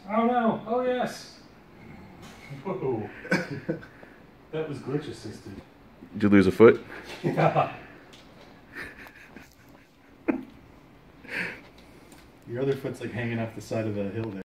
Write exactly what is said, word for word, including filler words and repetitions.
Oh no! Oh yes! Whoa. That was glitch assisted. Did you lose a foot? Yeah. Your other foot's like hanging off the side of the hill there.